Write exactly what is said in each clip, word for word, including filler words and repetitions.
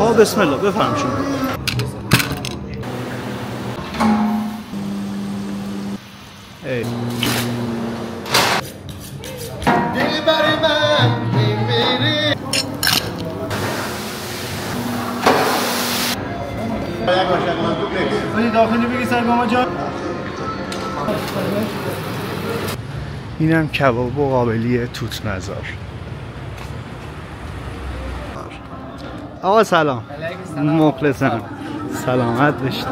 آه بسم الله بفهم شما. ای دل بر من میمیری. ولی داخلی بگی سرگاما جان. اینم کباب و قابلی توت مزار. آقا سلام. مخلصم. سلامت باشید.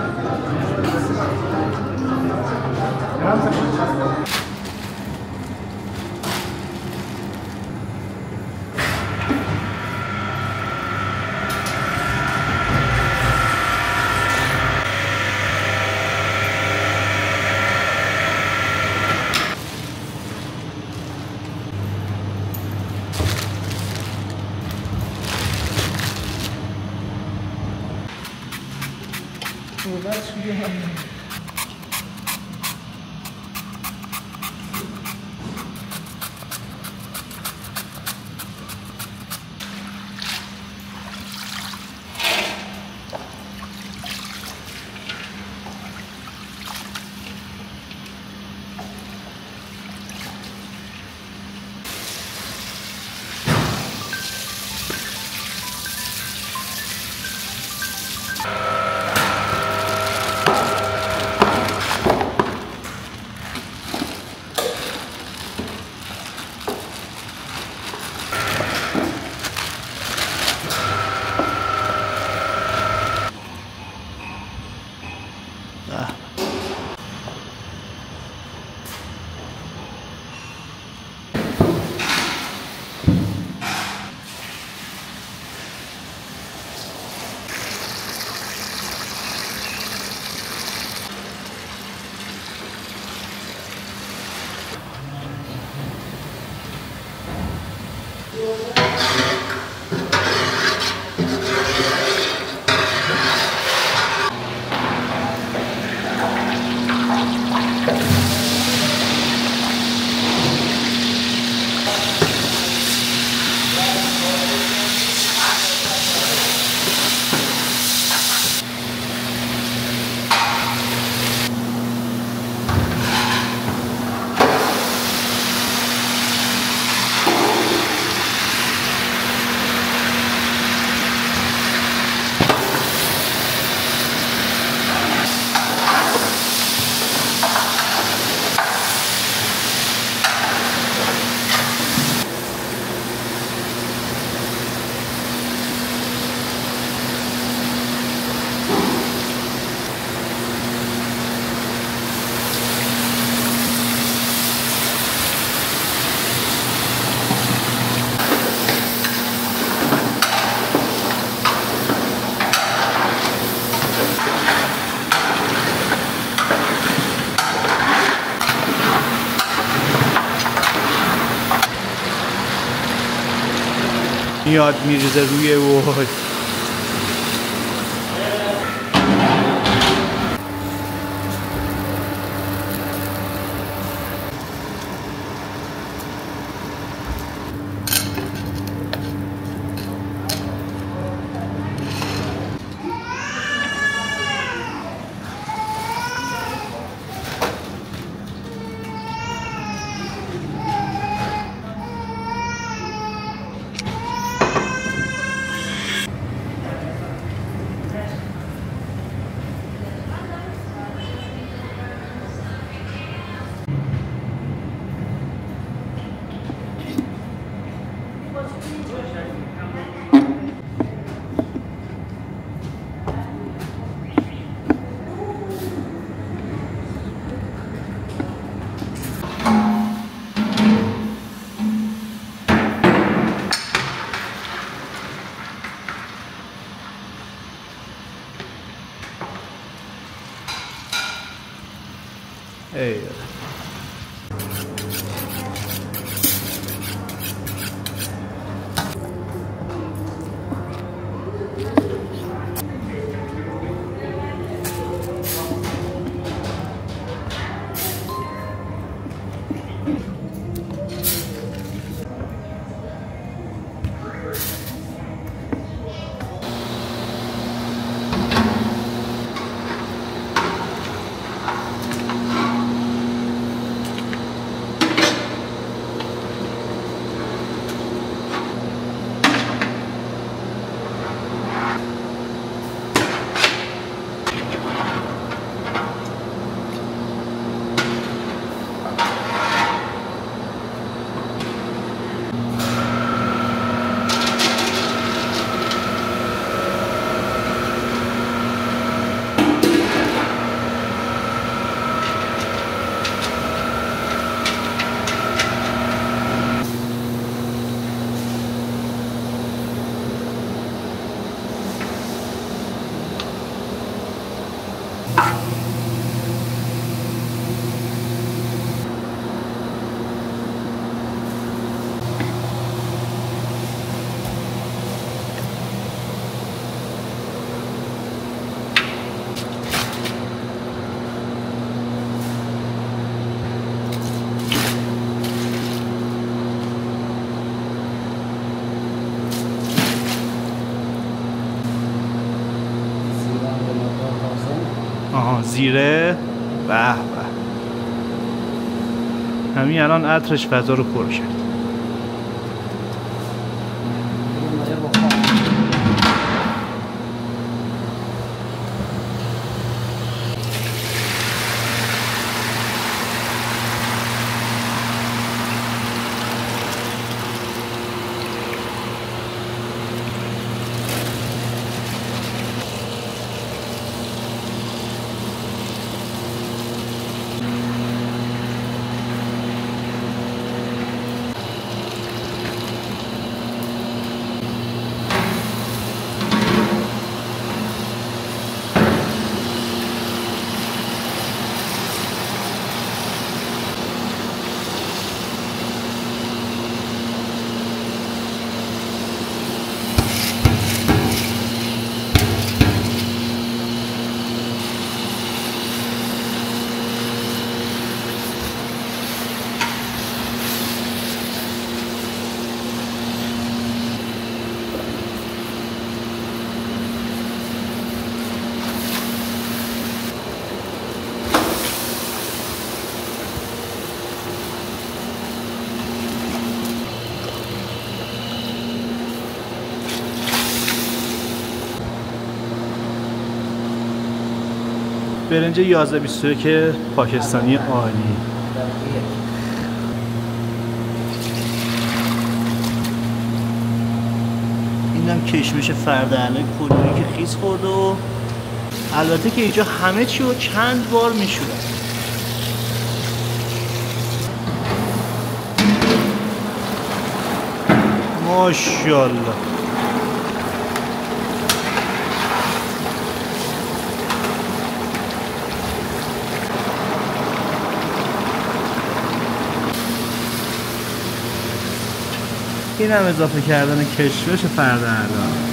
میاد میریزه روی وای. Ey. آها زیره. به به، همین الان عطرش فضا رو پر کرد. برنج یازده بیست و یک پاکستانی عالی. اینم کشمش فردهنه کلوری که خیس خورد و البته که اینجا همه چی رو چند بار میشورن. ماشاءالله. این هم اضافه کردن کشمش فردهنه.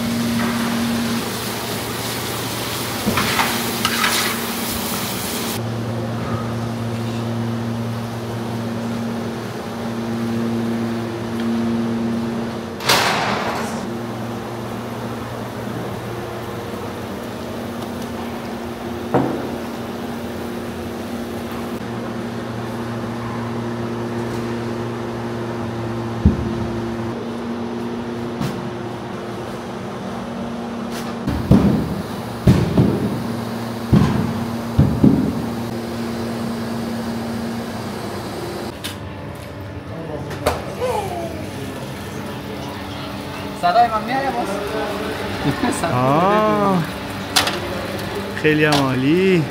صدای من میاره باز؟ آه خیلی هم عالی.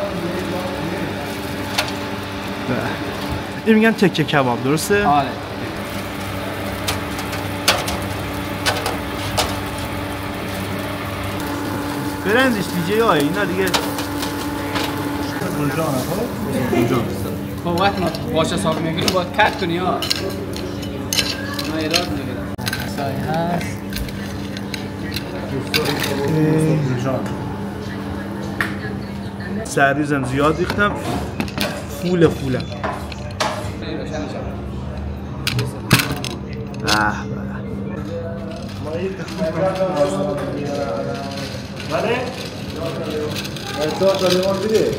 این میگن تکه کباب، درسته؟ آره. برنزش دیجی های اینا دیگه اونجا اونجا خب وقتی ما باشه حساب میگیریم باید کت کنی ها. ما ایراد میگیرم سای هست سرریزم زیاد ریختم، فول فولم. Vale? Esto podemos ir.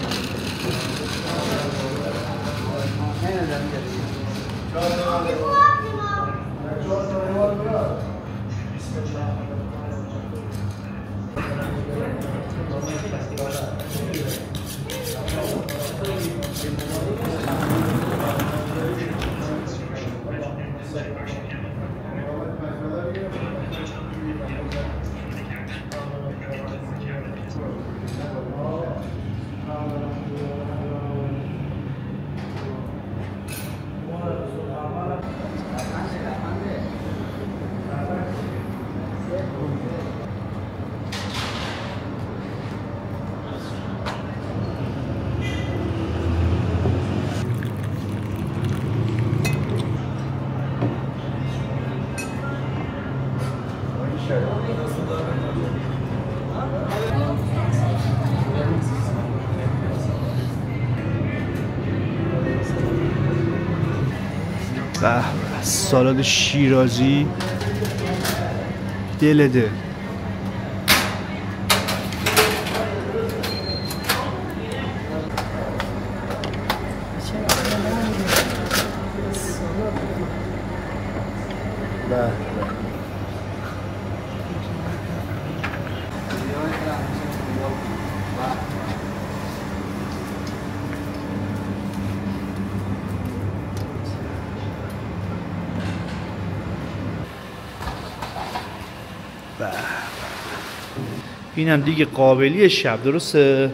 به سالاد شیرازی دل دل. اینم دیگه قابلی شب، درسته؟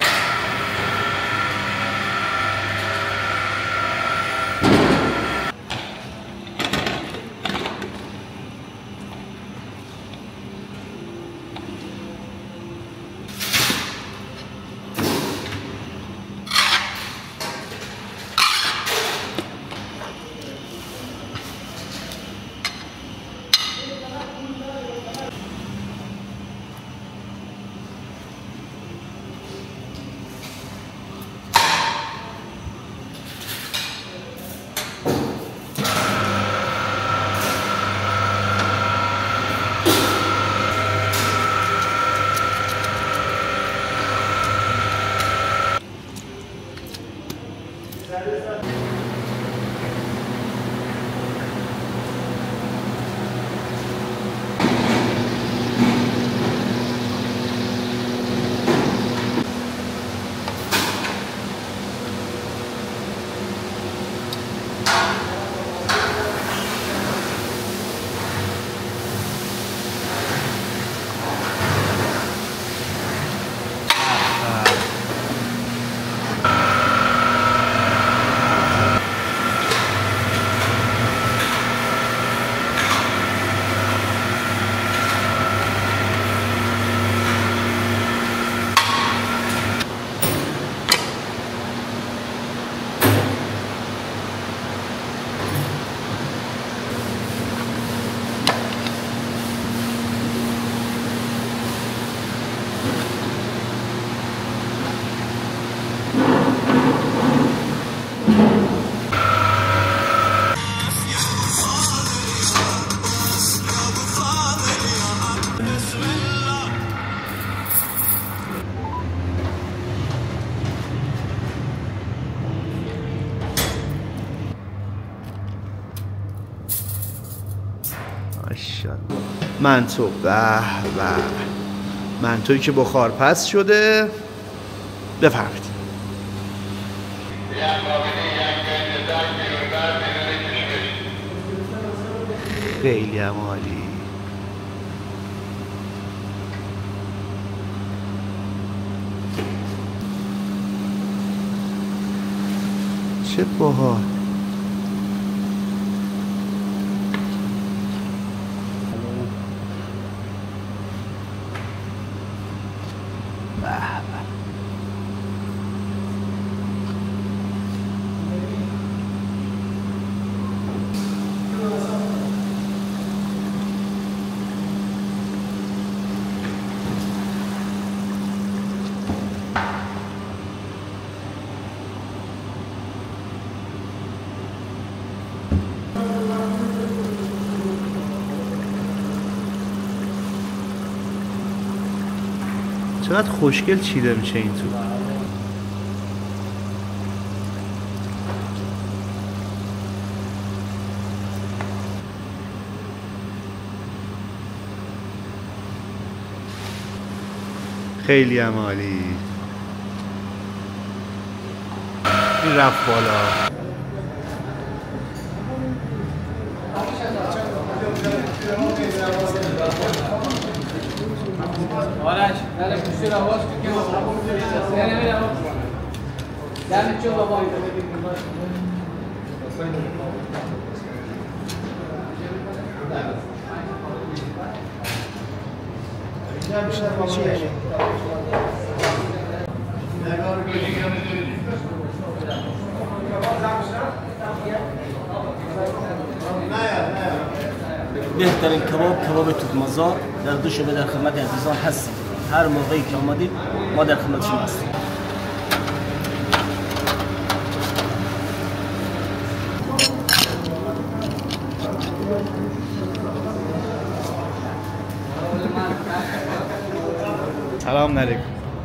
منتو، به به، منتویی که بخار پس شده. بفرمایید. خیلی هم عالی. چه باحال. چقدر خوشگل چیده میشه این تو. خیلی هم عالی. این رفت بالا. آرش، در پشت رو آواز کن که ما نه نمیره آواز کن. دم چه بابا اینو ببین. بهترین کباب کباب توت مزار در دو شعبه در خدمت عزیزان هستیم. هر موقعی که آمدید ما در خدمت شما هستیم. سلام علیکم.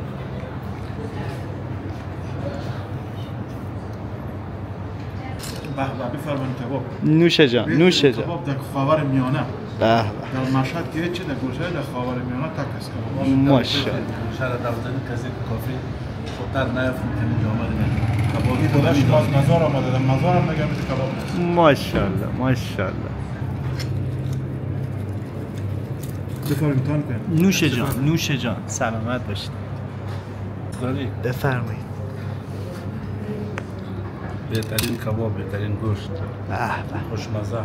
به به، بفرمایید کباب. نوش جان، نوش جان. کباب در خاور میانه. به به. در مشهد که چه در گوشه در خاور میانه تک است کباب. ماشاءالله. شهر داوطلب کسی کافی خودت نیافت که اینجا آمده. کبابی داداش باز مزار آمده، در مزار هم نگم کباب است. ماشاءالله، ماشاءالله. بفرمایید کنید. نوش جان، نوش جان. سلامت باشید. داری بفرمایید. بهترین کباب، بهترین گوشت. به به. خوشمزه.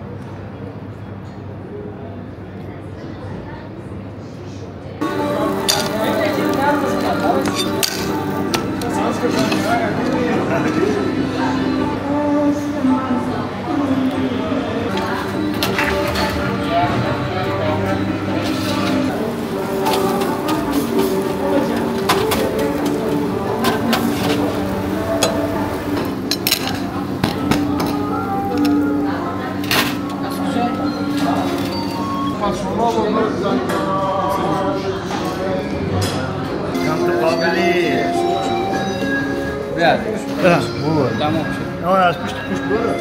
بیاد برم تمام شد. نه از پشت پشت برو.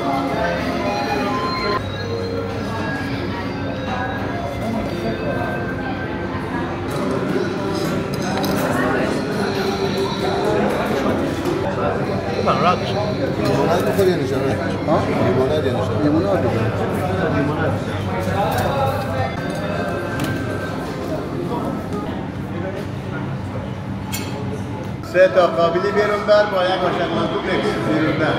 من راحت بشم. لیموناد بخوری یا نشانه؟ ها؟ لیموناد یا نشانه؟ لیموناد بخوری. لیموناد. سه تا قابلی بیرون بر با یک مشهد منتو بکش بیرون بر.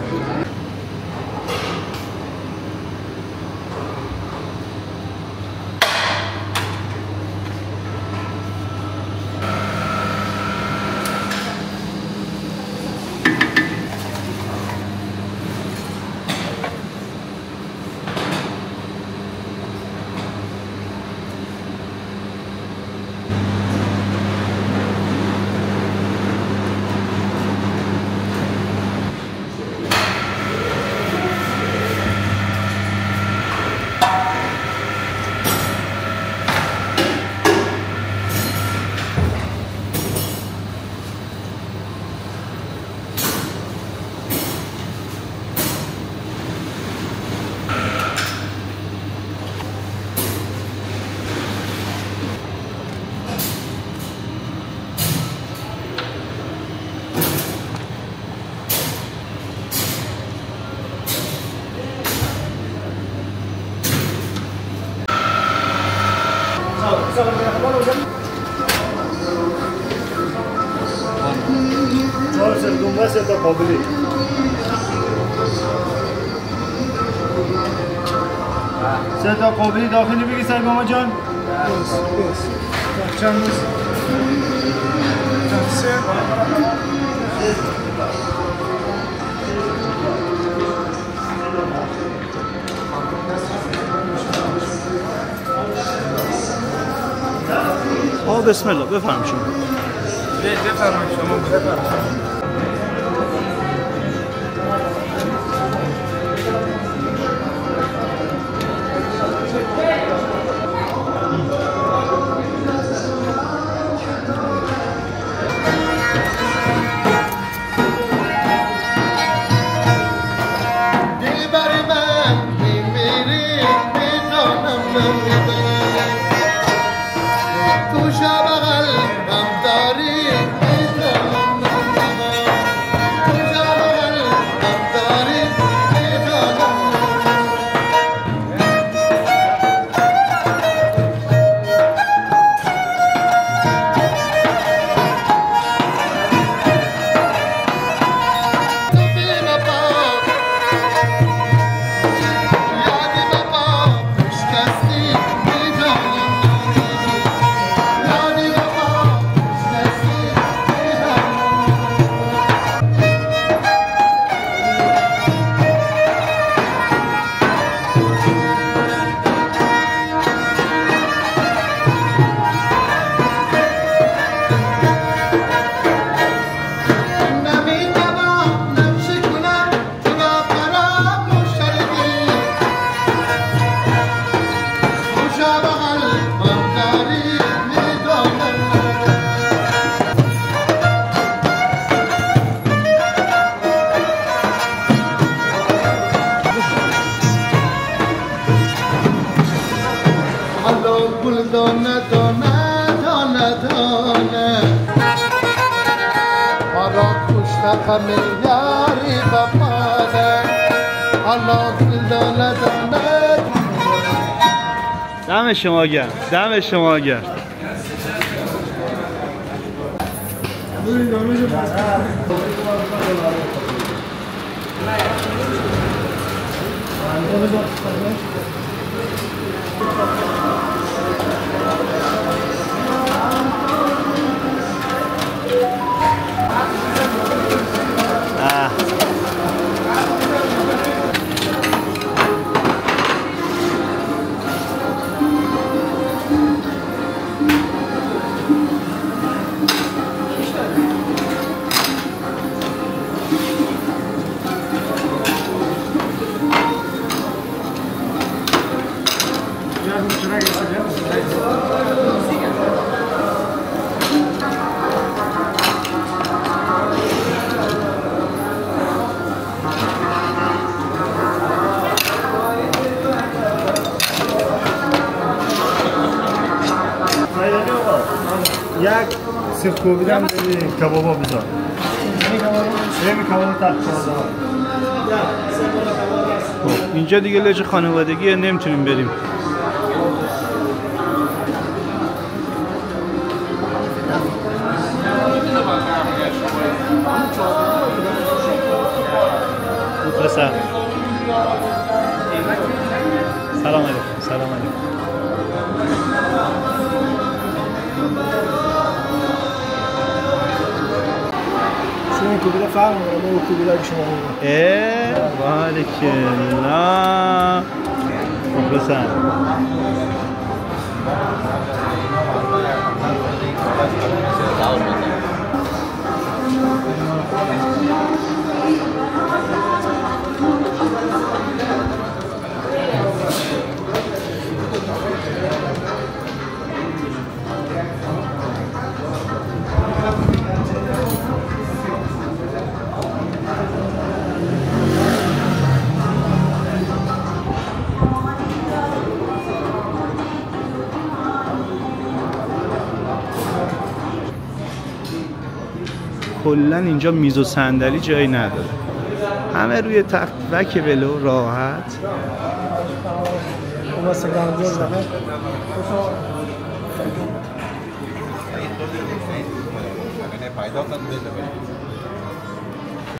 چهار سر دنبه سه تا قابلی. سه تا قابلی داخلی بگی سرگاما جان. چند روز؟ چند سه؟ آه بسم الله بفرم شما. بفرمایید شما بفرمایید. دم دم شما گرم، دم شما گرم. یک سیخ کوبیدم به کبابا بذار. این کباب تخت اینجا دیگه لج خانوادگی نمیتونیم بریم. مخلصم. سلام علیکم. سلام علیکم. شما کوبیده فرق می‌کنه با کوبیده که شما می‌کنید. اه بارکالله. مخلصم. کلا اینجا میز و صندلی جایی نداره، همه روی تخت وک ولو راحت. پیدا